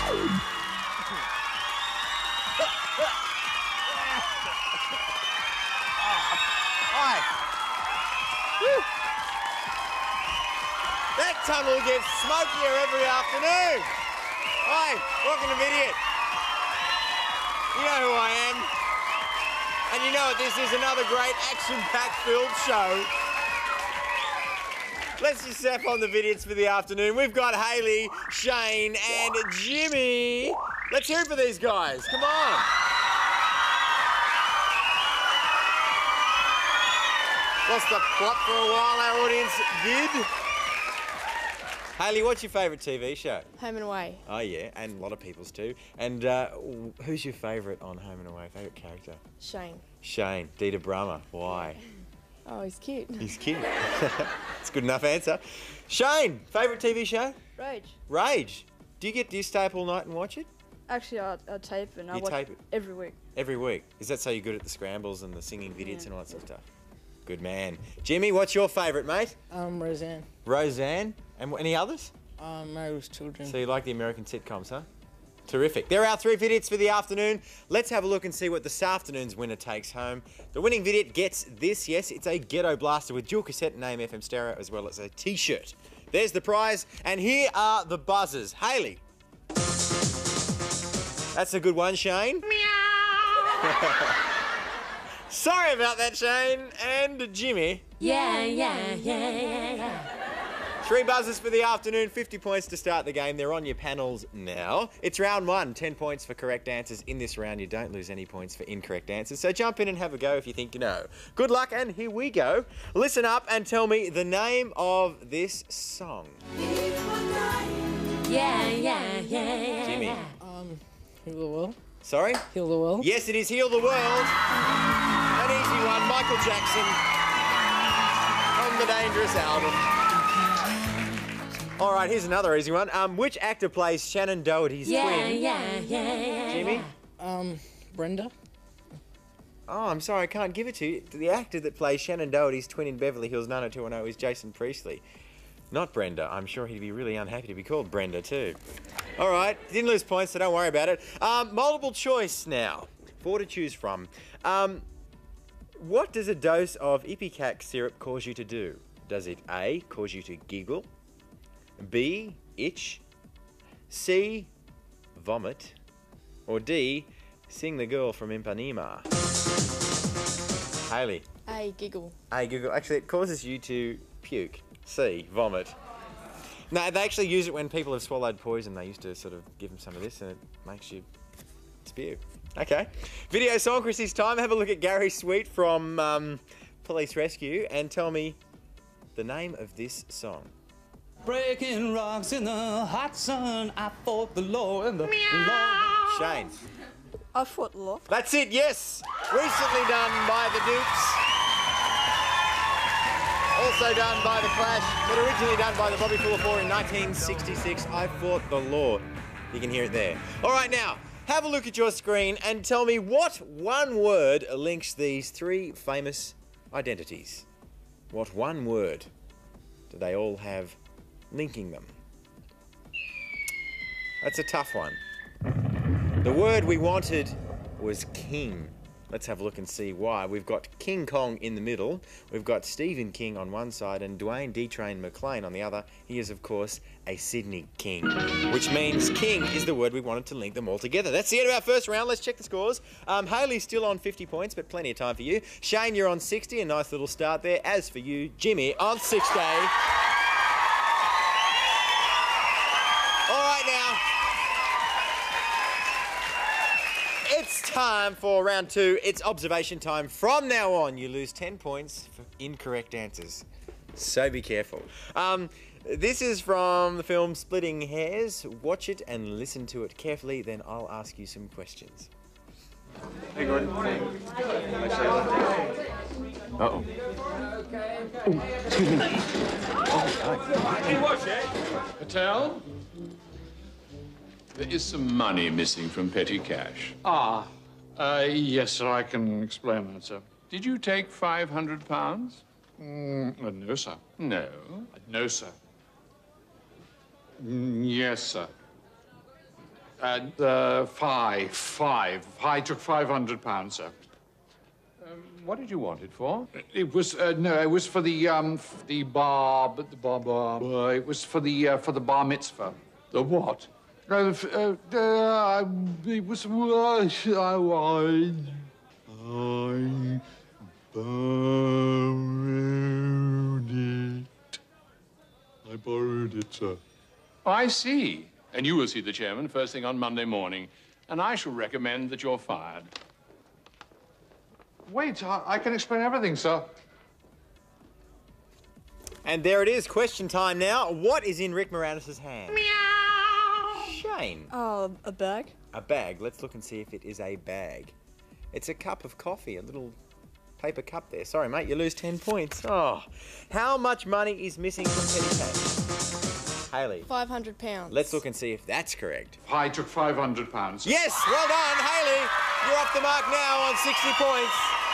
Hi. Woo. That tunnel gets smokier every afternoon. Hi, welcome to Vidiot. You know who I am. And you know what this is, another great action-packed filled show. Let's just zap on the Vidiots for the afternoon. We've got Hayley, Shane and Jimmy. Let's hear it for these guys. Come on. Lost the plot for a while, our audience did. Hayley, what's your favourite TV show? Home and Away. Oh, yeah, and a lot of people's too. And who's your favourite on Home and Away? Favourite character? Shane. Shane, Dieter Brummer. Why? Oh, he's cute. He's cute. It's a good enough answer. Shane, favourite TV show? Rage. Rage. Do you stay up all night and watch it? Actually, I tape it and I watch it every week. Every week? Is that so you're good at the scrambles and the singing Vidiots and all that sort of stuff? Good man. Jimmy, what's your favourite, mate? Roseanne. Roseanne. And any others? Married with Children. So you like the American sitcoms, huh? Terrific. There are our 3 Vidiots for the afternoon. Let's have a look and see what this afternoon's winner takes home. The winning Vidiot gets this, yes, it's a Ghetto Blaster with dual cassette and AM FM stereo, as well as a T-shirt. There's the prize, and here are the buzzers. Hayley. That's a good one, Shane. Meow. Sorry about that, Shane. And Jimmy. Yeah. 3 buzzers for the afternoon, 50 points to start the game. They're on your panels now. It's round 1, 10 points for correct answers. In this round, you don't lose any points for incorrect answers. So jump in and have a go if you think you know. Good luck, and here we go. Listen up and tell me the name of this song. Yeah. Jimmy. Heal the World. Sorry? Heal the World. Yes, it is Heal the World. An easy one, Michael Jackson on the Dangerous album. All right, here's another easy one. Which actor plays Shannon Doherty's twin? Jimmy? Brenda. Oh, I'm sorry, I can't give it to you. The actor that plays Shannon Doherty's twin in Beverly Hills 90210 is Jason Priestley. Not Brenda. I'm sure he'd be really unhappy to be called Brenda too. All right, didn't lose points, so don't worry about it. Multiple choice now. 4 to choose from. What does a dose of Ipecac syrup cause you to do? Does it A, cause you to giggle? B, itch? C, vomit? Or D, sing the girl from Ipanema? Hayley. A, giggle. A, giggle. Actually, it causes you to puke. C, vomit. No, they actually use it when people have swallowed poison. They used to sort of give them some of this and it makes you spew. Okay. Video song, Chrissy's time. Have a look at Gary Sweet from Police Rescue and tell me the name of this song. Breaking rocks in the hot sun, I fought the law and the law. Shane. I fought the law. That's it, yes. Recently done by the Dukes. Also done by the Clash, but originally done by the Bobby Fuller 4 in 1966. I fought the law. You can hear it there. All right, now, have a look at your screen and tell me what one word links these 3 famous identities. What one word do they all have linking them? That's a tough one. The word we wanted was king. Let's have a look and see why. We've got King Kong in the middle. We've got Stephen King on one side and Dwayne D-Train McLean on the other. He is, of course, a Sydney King, which means king is the word we wanted to link them all together. That's the end of our first round. Let's check the scores. Hayley's still on 50 points, but plenty of time for you. Shane, you're on 60. A nice little start there. As for you, Jimmy, on 60. All right, now. It's time for round 2. It's observation time. From now on, you lose 10 points for incorrect answers. So be careful. This is from the film Splitting Hairs. Watch it and listen to it carefully, then I'll ask you some questions. Hey, Gordon. Uh-oh. Ooh, excuse me. Hey, watch it. Patel? There is some money missing from petty cash. Yes, sir, I can explain that, sir. Did you take £500? No, sir. No. No, sir. Yes, sir. Five. I took £500, sir. What did you want it for? It was no. It was for the bar. But the bar. It was for the bar mitzvah. The what? It was. I borrowed it, sir. I see. And you will see the chairman first thing on Monday morning. And I shall recommend that you're fired. Wait, I can explain everything, sir. And there it is, question time now. What is in Rick Moranis' hand? Meow. Shane. Oh, a bag? A bag. Let's look and see if it is a bag. It's a cup of coffee, a little paper cup there. Sorry, mate, you lose 10 points. Oh. How much money is missing from Petty Cash? Hayley. £500. Let's look and see if that's correct. I took £500. Yes, well done, Hayley. You're off the mark now on 60 points.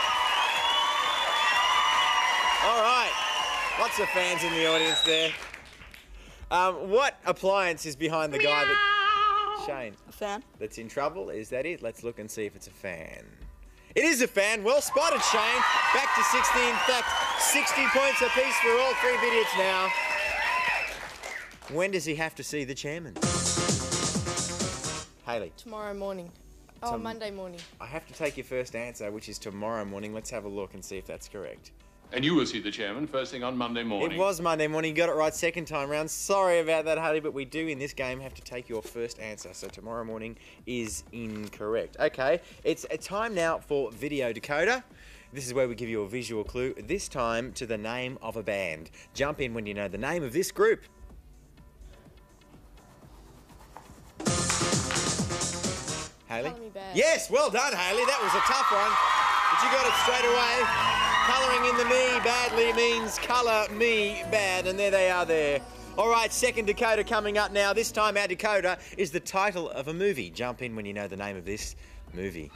All right. Lots of fans in the audience there. What appliance is behind the guy that... Shane. A fan. That's in trouble? Is that it? Let's look and see if it's a fan. It is a fan. Well spotted, Shane. Back to 60. In fact, 60 points apiece for all three Vidiots now. When does he have to see the chairman? Hayley. Tomorrow morning. Oh, Monday morning. I have to take your first answer, which is tomorrow morning. Let's have a look and see if that's correct. And you will see the chairman first thing on Monday morning. It was Monday morning. You got it right second time round. Sorry about that, Hayley, but we do in this game have to take your first answer. So tomorrow morning is incorrect. Okay, it's a time now for Video Decoder. This is where we give you a visual clue, this time to the name of a band. Jump in when you know the name of this group. Hayley? Colour Me Bad. Yes, well done, Hayley. That was a tough one, but you got it straight away. Colouring in the me badly means colour me bad, and there they are there. All right, second decoder coming up now. This time our decoder is the title of a movie. Jump in when you know the name of this movie.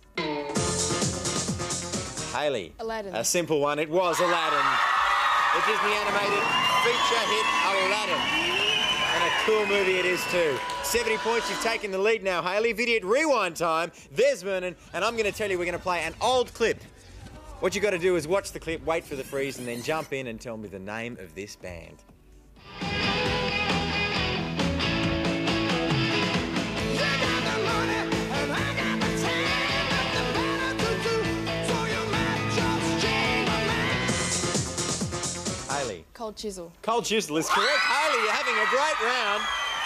Hayley. Aladdin. A simple one. It was Aladdin. The Disney animated feature hit Aladdin. And a cool movie it is too. 70 points, you've taken the lead now, Hayley. Vidiot rewind time. There's Vernon, and I'm going to tell you we're going to play an old clip. What you got to do is watch the clip, wait for the freeze, and then jump in and tell me the name of this band. Hayley. Cold Chisel. Cold Chisel is correct. Hayley, you're having a great round.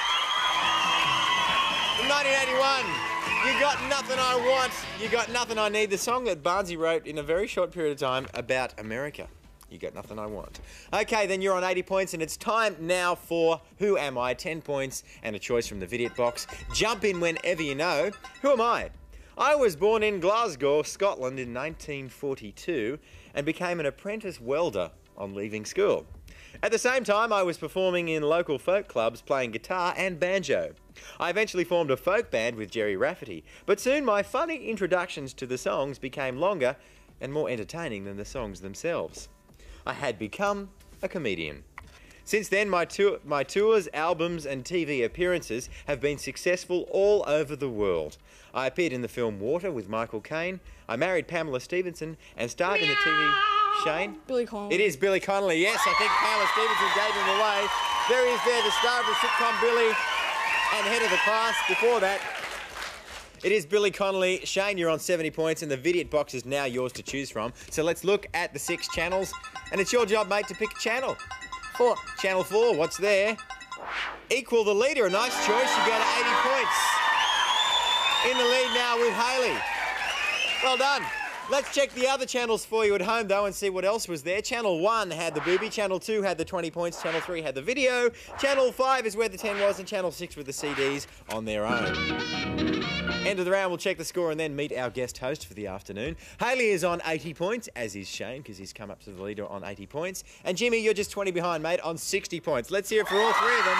From 1981. You Got Nothing I Want, You Got Nothing I Need, the song that Barnsey wrote in a very short period of time about America. You Got Nothing I Want. Okay, then you're on 80 points, and it's time now for Who Am I? 10 points and a choice from the Vidiot box. Jump in whenever you know. Who am I? I was born in Glasgow, Scotland in 1942 and became an apprentice welder on leaving school. At the same time, I was performing in local folk clubs playing guitar and banjo. I eventually formed a folk band with Jerry Rafferty, but soon my funny introductions to the songs became longer and more entertaining than the songs themselves. I had become a comedian. Since then, my tours, albums and TV appearances have been successful all over the world. I appeared in the film Water with Michael Caine, I married Pamela Stevenson and starred in the TV... Shane? Billy Connolly. It is Billy Connolly, yes. I think Pamela Stevenson gave him away. There he is there, the star of the sitcom Billy and head of the class. Before that, it is Billy Connolly. Shane, you're on 70 points and the Vidiot box is now yours to choose from. So let's look at the 6 channels and it's your job, mate, to pick a channel. 4. Channel 4, what's there? Equal the leader, a nice choice. You go to 80 points. In the lead now with Hayley. Well done. Let's check the other channels for you at home, though, and see what else was there. Channel 1 had the booby, Channel 2 had the 20 points, Channel 3 had the video, Channel 5 is where the 10 was, and Channel 6 with the CDs on their own. End of the round, we'll check the score and then meet our guest host for the afternoon. Hayley is on 80 points, as is Shane, because he's come up to the leader on 80 points. And Jimmy, you're just 20 behind, mate, on 60 points. Let's hear it for all three of them.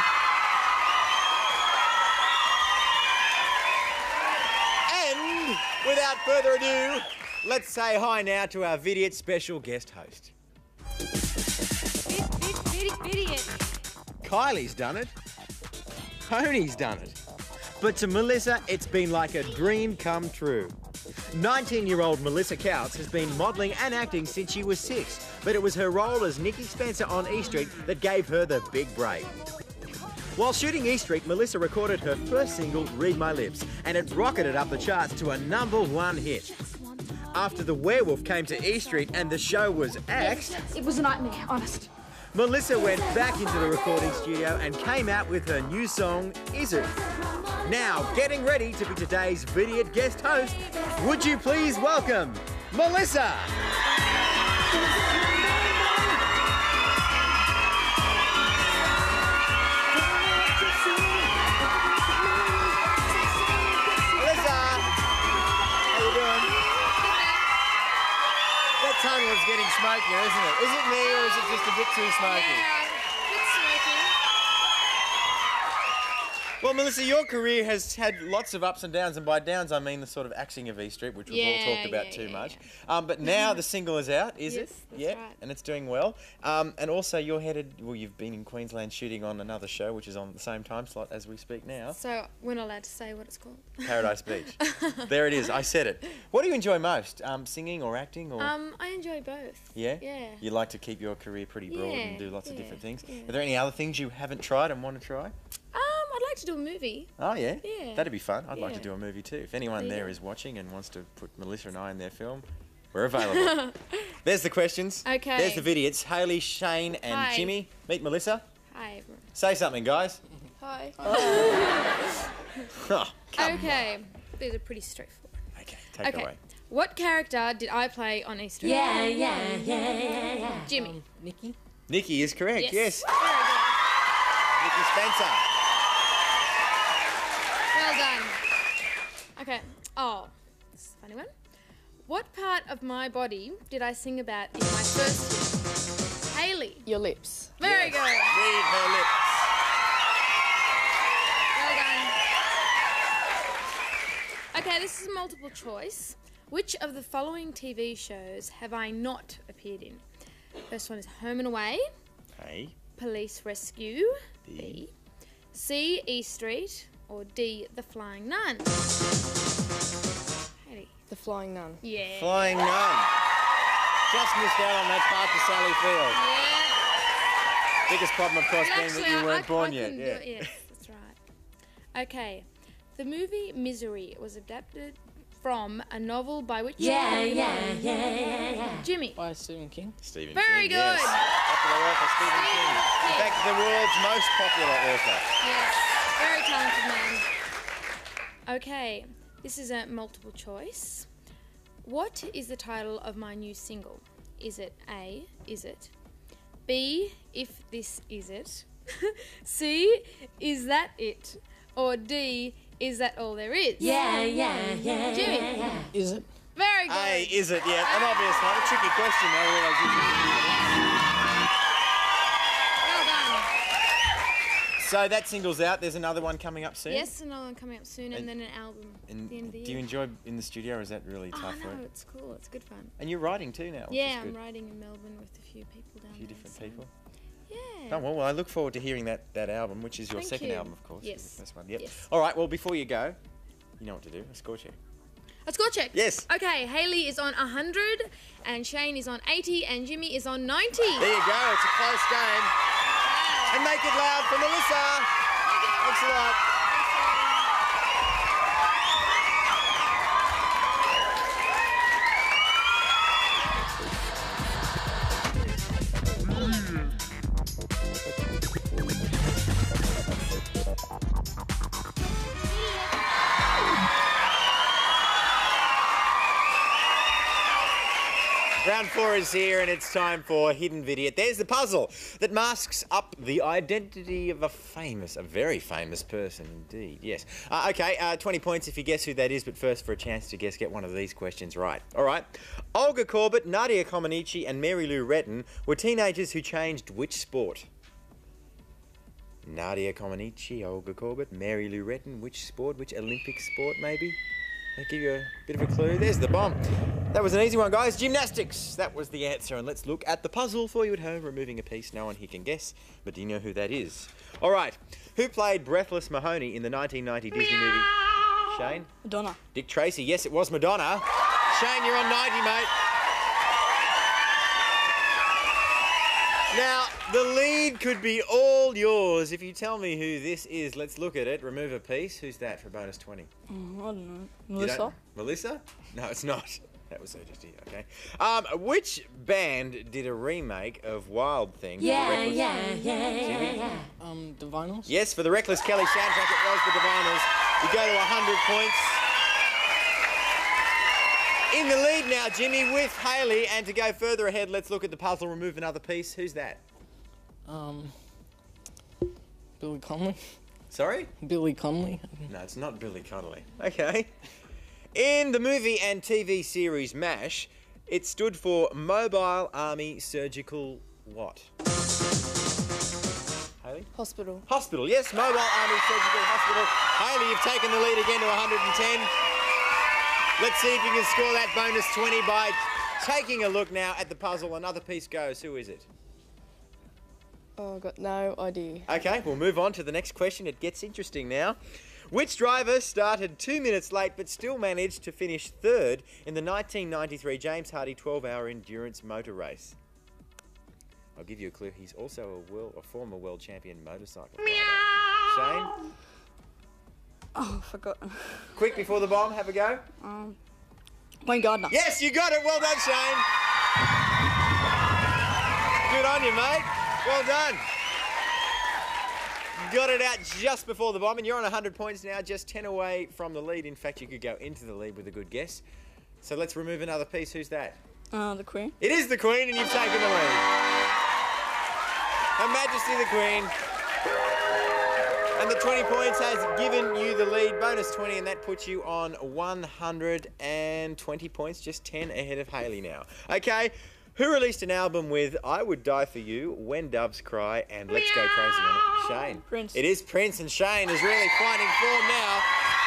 And without further ado, let's say hi now to our Vidiot special guest host. Vidiot. Kylie's done it. Tony's done it. But to Melissa, it's been like a dream come true. 19-year-old Melissa Tkautz has been modelling and acting since she was 6, but it was her role as Nikki Spencer on E Street that gave her the big break. While shooting E Street, Melissa recorded her first single, Read My Lips, and it rocketed up the charts to a #1 hit. After The Werewolf came to E Street and the show was axed, It was a nightmare, honest. Melissa went back into the recording studio and came out with her new song, Is It? Now, getting ready to be today's Vidiot guest host, would you please welcome Melissa? Tunnel is getting smokier, isn't it? Is it me or is it just a bit too smoky? Yeah, a bit smoky. Well, Melissa, your career has had lots of ups and downs, and by downs I mean the sort of axing of E Street, which we've all talked about too much. But now the single is out, is it? That's Yeah, right. and it's doing well. And also you're headed, well, you've been in Queensland shooting on another show, which is on the same time slot as we speak now. So we're not allowed to say what it's called. Paradise Beach. There it is, I said it. What do you enjoy most, singing or acting? Or I enjoy both. Yeah? Yeah. You like to keep your career pretty broad and do lots of yeah, different things. yeah. Are there any other things you haven't tried and want to try? I'd like to do a movie. Oh, yeah? Yeah. That'd be fun. I'd like to Yeah. do a movie too. If anyone There you there go. is watching and wants to put Melissa and I in their film, we're available. There's the questions. Okay. There's the Vidiots. Haley, Shane and Hi. Jimmy. Meet Melissa. Hi, everyone. Say something, guys. Hi. Oh, come Okay. These are pretty straightforward. on. Okay, take it away. What character did I play on Easter? Yeah. Jimmy. Nikki? Nikki is correct, yes. Very good. Nikki Spencer. Well done. Okay. Oh, this is a funny one. What part of my body did I sing about in my first hit? Haley. Your lips. Very Yes. good. Read her lips. Well done. Okay, this is a multiple choice. Which of the following TV shows have I not appeared in? First one is Home and Away, A. Police Rescue, B, C, E Street, or D, The Flying Nun. Haley. The Flying Nun. Yeah. Flying Nun. Just missed out on that part to Sally Field. Yeah. Biggest problem, of course, being Actually, that you weren't born I yet. couldn't do it. Yes, that's right. Okay. The movie Misery was adapted from a novel by which Jimmy. By Stephen King. Stephen Very King, good. yes. Popular author Stephen King. In fact, the world's most popular author. Yes, very talented man. Okay, this is a multiple choice. What is the title of my new single? Is it A, Is It? B, If This Is It? C, Is That It? Or D, Is That All There Is? Jimmy. Is it? Very good. Hey, is it yet? An obvious one. A tricky question, I realise. Well done. So that single's out. There's another one coming up soon. Yes, another one coming up soon, and And- then an album And at the end of the year. do you enjoy in the studio, or is that really Oh, tough no, work? it's cool. It's good fun. And you're writing too now, which Yeah, is I'm good. writing in Melbourne with a few people down A few there. different so- people. Yeah. Oh, well, I look forward to hearing that album, which is your Thank second you. album, of course. Yes. The first one. Yep. Yes. All right, well, before you go, you know what to do. A score check. A score check. Yes. Okay, Haley is on 100, and Shane is on 80, and Jimmy is on 90. There you go. It's a close game. And make it loud for Melissa. Thanks a lot. Round 4 is here, and it's time for Hidden Vidiot. There's the puzzle that masks up the identity of a very famous person indeed. Yes. Okay, 20 points if you guess who that is, but first, for a chance to get one of these questions right. All right. Olga Korbut, Nadia Comaneci, and Mary Lou Retton were teenagers who changed which sport? Nadia Comaneci, Olga Korbut, Mary Lou Retton, which sport? Which Olympic sport, maybe? I'll give you a bit of a clue. There's the bomb. That was an easy one, guys. Gymnastics. That was the answer. And let's look at the puzzle for you at home, removing a piece no one here can guess. But do you know who that is? All right. Who played Breathless Mahoney in the 1990 Disney movie? Shane? Madonna. Dick Tracy. Yes, it was Madonna. Shane, you're on 90, mate. Now, the lead could be all yours. If you tell me who this is, let's look at it. Remove a piece. Who's that for bonus 20? I don't know. You Melissa? don't- Melissa? No, it's not. That was so just here, okay. Which band did a remake of Wild Thing? The Vinyls? Yes, for the Reckless Kelly soundtrack, it was the Diviners. You go to 100 points. In the lead now, Jimmy, with Hayley. And to go further ahead, let's look at the puzzle. Remove another piece. Who's that? Billy Connolly? Sorry? Billy Connolly? No, it's not Billy Connolly. Okay. In the movie and TV series MASH, it stood for Mobile Army Surgical what? Hayley? Hospital. Hospital, yes, Mobile Army Surgical Hospital. Hayley, you've taken the lead again to 110. Let's see if you can score that bonus 20 by taking a look now at the puzzle. Another piece goes. Who is it? Oh, I've got no idea. Okay, we'll move on to the next question. It gets interesting now. Which driver started 2 minutes late but still managed to finish third in the 1993 James Hardy 12-hour endurance motor race? I'll give you a clue. He's also a former world champion motorcycle rider. Shane? Oh, I forgot. Quick before the bomb, have a go. Wayne Gardner. Yes, you got it. Well done, Shane. Good on you, mate. Well done. Got it out just before the bomb, and you're on 100 points now, just 10 away from the lead. In fact, you could go into the lead with a good guess. So let's remove another piece. Who's that? The Queen. It is the Queen, and you've taken the lead. Her Majesty the Queen. And the 20 points has given you the lead. Bonus 20, and that puts you on 120 points, just 10 ahead of Hayley now. Okay, who released an album with I Would Die For You, When Doves Cry, and Let's Go Crazy on it? Shane. Prince. It is Prince, and Shane is really finding form now.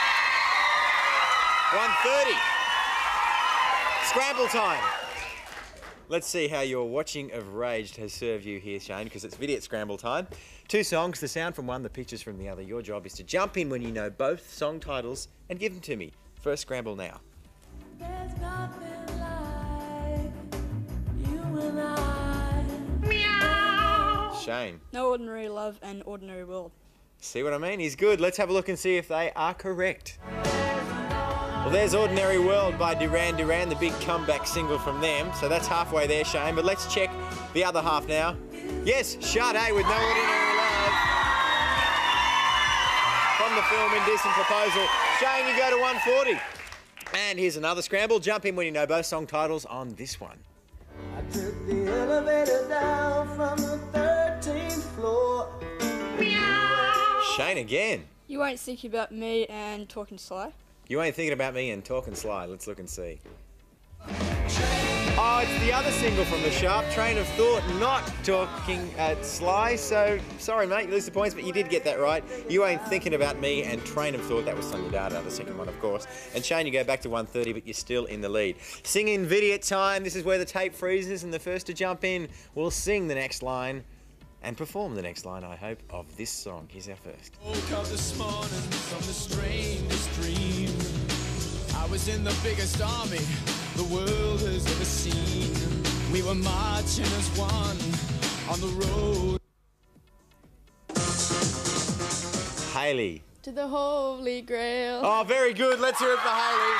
130. Scramble time. Let's see how your watching of Raged has served you here, Shane, because it's Vidiot scramble time. 2 songs, the sound from one, the pictures from the other. Your job is to jump in when you know both song titles and give them to me. First scramble now. There's nothing like you and I. Meow. Shane. No Ordinary Love and Ordinary World. See what I mean? He's good. Let's have a look and see if they are correct. Well, there's Ordinary World by Duran Duran, the big comeback single from them. So that's halfway there, Shane. But let's check the other half now. Yes, Sade with No Ordinary Love. From the film Indecent Proposal. Shane, you go to 140. And here's another scramble. Jump in when you know both song titles on this one. I took the elevator down from the 13th floor. Shane again. You Ain't Thinking About Me and Talking Sly. You ain't thinking about me and talking Sly. Let's look and see. Oh, it's the other single from The Sharp, Train of Thought, not talking Sly. So, sorry, mate, you lose the points, but you did get that right. You Ain't Thinking About Me and Train of Thought. That was Sonia Dada, the second one, of course. And Shane, you go back to 130, but you're still in the lead. Singing Vidiot time. This is where the tape freezes, and the first to jump in will sing the next line and perform the next line, I hope, of this song. Here's our first. Woke up this morning from the strangest dream. I was in the biggest army the world has ever seen. We were marching as one on the road. Hayley. To the Holy Grail. Oh, very good. Let's hear it for Hayley.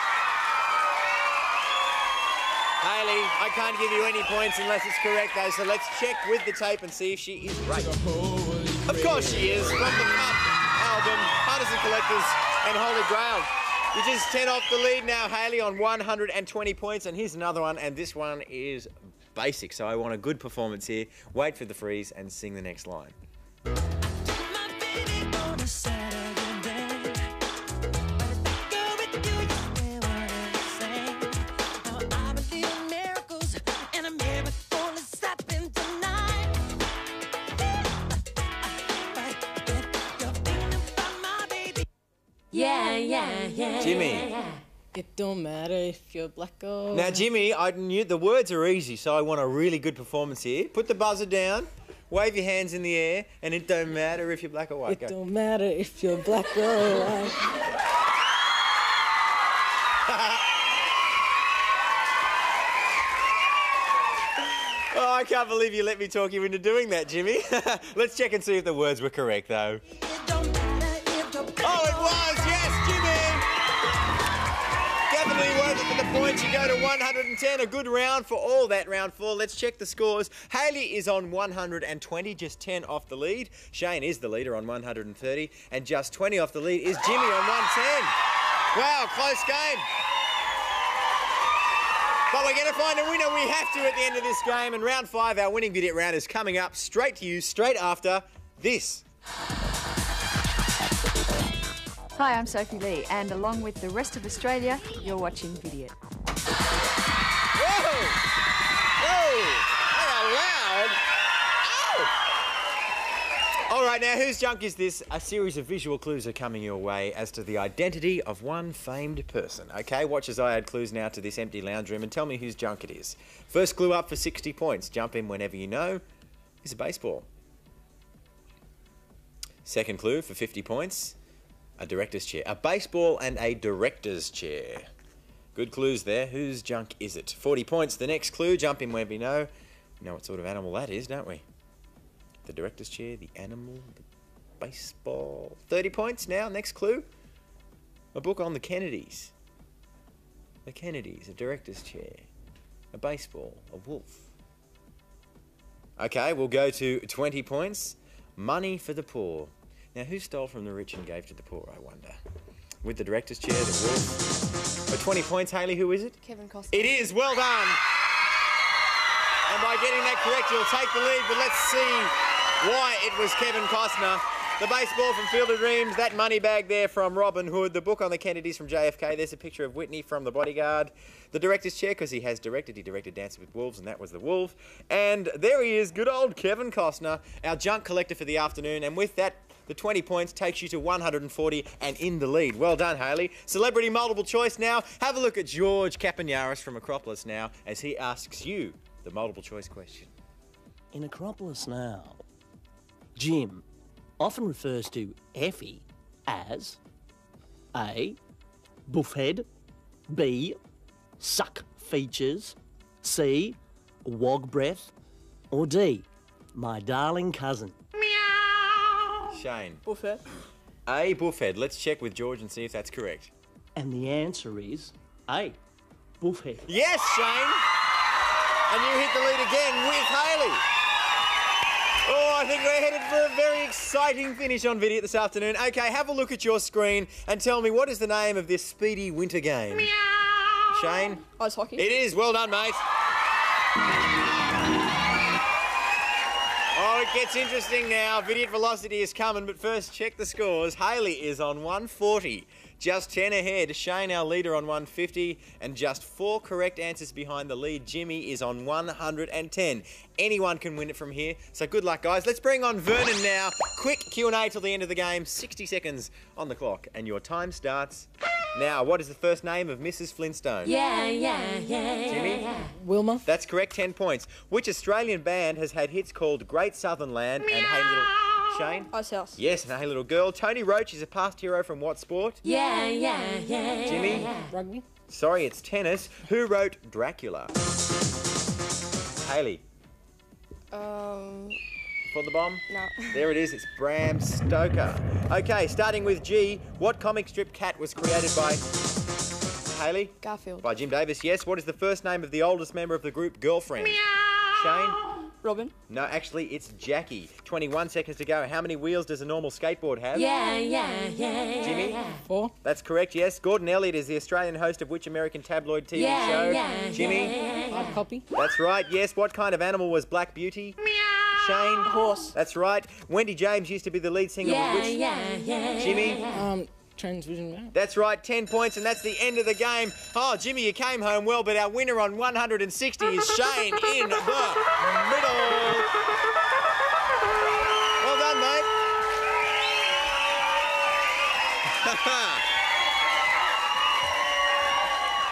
Hayley, I can't give you any points unless it's correct, though, so let's check with the tape and see if she is right. Of course she is. From the Cut album, Partisan Collectors and Holy Grail. You're just 10 off the lead now, Hayley, on 120 points. And here's another one, and this one is basic, so I want a good performance here. Wait for the freeze and sing the next line. Yeah. Jimmy. It don't matter if you're black or... Now, Jimmy, I knew the words are easy, so I want a really good performance here. Put the buzzer down, wave your hands in the air, and it don't matter if you're black or white. It don't matter if you're black or white. Oh, I can't believe you let me talk you into doing that, Jimmy. Let's check and see if the words were correct, though. Oh, it was! Yes, Jimmy! Definitely worth it for the points. You go to 110. A good round for all that round 4. Let's check the scores. Hayley is on 120, just 10 off the lead. Shane is the leader on 130, and just 20 off the lead is Jimmy on 110. Wow, close game. But we're going to find a winner. We have to at the end of this game. And round 5, our winning Vidiot round, is coming up straight to you, straight after this. Hi, I'm Sophie Lee, and along with the rest of Australia, you're watching Vidiot. Whoa! Whoa! How loud! Ow! All right, now, whose junk is this? A series of visual clues are coming your way as to the identity of one famed person. OK, watch as I add clues now to this empty lounge room and tell me whose junk it is. First clue up for 60 points. Jump in whenever you know. Is a baseball. Second clue for 50 points. A director's chair. A baseball and a director's chair. Good clues there. Whose junk is it? 40 points. The next clue. Jump in whenever you know. We know what sort of animal that is, don't we? The director's chair, the animal, the baseball. 30 points now. Next clue. A book on the Kennedys. The Kennedys, a director's chair. A baseball, a wolf. Okay, we'll go to 20 points. Money for the poor. Now, who stole from the rich and gave to the poor, I wonder? With the director's chair, the wolf. For 20 points, Hayley, who is it? Kevin Costner. It is. Well done. And by getting that correct, you'll take the lead. But let's see why it was Kevin Costner. The baseball from Field of Dreams, that money bag there from Robin Hood, the book on the Kennedys from JFK, there's a picture of Whitney from The Bodyguard, the director's chair, because he directed Dances with Wolves, and that was the wolf, and there he is, good old Kevin Costner, our junk collector for the afternoon, and with that, the 20 points takes you to 140 and in the lead. Well done, Hayley. Celebrity multiple choice now. Have a look at George Kapanaris from Acropolis now as he asks you the multiple choice question. In Acropolis now, Jim often refers to Effie as A. Buffhead, B. Suck features, C. Wog breath, or D. My darling cousin. Shane. Buffet. A. Buffhead. Let's check with George and see if that's correct. And the answer is A. Buffhead. Yes, Shane. And you hit the lead again with Hayley. Oh, I think we're headed for a very exciting finish on Vidiot this afternoon. Okay, have a look at your screen and tell me what is the name of this speedy winter game? Meow. Shane? Ice hockey. It is. Well done, mate. Oh, it gets interesting now. Vidiot velocity is coming, but first check the scores. Hayley is on 140. Just 10 ahead. Shane, our leader, on 150. And just 4 correct answers behind the lead. Jimmy is on 110. Anyone can win it from here. So good luck, guys. Let's bring on Vernon now. Quick Q&A till the end of the game. 60 seconds on the clock. And your time starts now. What is the first name of Mrs. Flintstone? Jimmy? Wilma. That's correct. 10 points. Which Australian band has had hits called Great Southern Land and Hey Little... Shane? Ice House. Yes, and Hey Little Girl. Tony Roach is a past hero from what sport? Jimmy? Rugby. Sorry, it's tennis. Who wrote Dracula? Hayley. For the bomb? No. There it is. It's Bram Stoker. Okay, starting with G. What comic strip cat was created by... Hayley? Garfield. By Jim Davis, yes. What is the first name of the oldest member of the group Girlfriend? Shane? Robin. No, actually, it's Jackie. 21 seconds to go. How many wheels does a normal skateboard have? Jimmy? 4. That's correct, yes. Gordon Elliott is the Australian host of which American tabloid TV show? Jimmy? Hard copy. That's right, yes. What kind of animal was Black Beauty? Shane? Horse. That's right. Wendy James used to be the lead singer of which? Jimmy? Transvision Man. That's right, 10 points, and that's the end of the game. Oh, Jimmy, you came home well, but our winner on 160 is Shane in the middle. Well done, mate.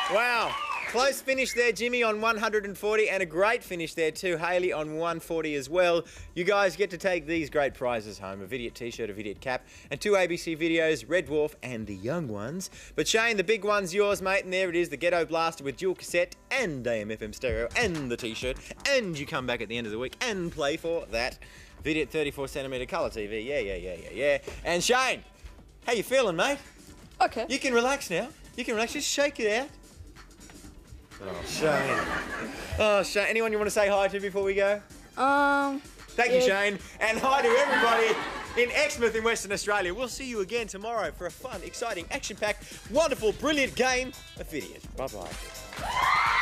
Wow. Close finish there, Jimmy, on 140, and a great finish there too, Hayley, on 140 as well. You guys get to take these great prizes home, a Vidiot t-shirt, a Vidiot cap, and 2 ABC videos, Red Dwarf and The Young Ones. But Shane, the big one's yours, mate, and there it is, the Ghetto Blaster with dual cassette and AM/FM stereo and the t-shirt, and you come back at the end of the week and play for that Vidiot 34cm colour TV. Yeah. And Shane, how you feeling, mate? Okay. You can relax now. You can relax, just shake it out. Oh, Shane. Oh, Shane. Anyone you want to say hi to before we go? Thank you, Shane. And hi to everybody in Exmouth in Western Australia. We'll see you again tomorrow for a fun, exciting, action-packed, wonderful, brilliant game of Vidiot. Bye-bye.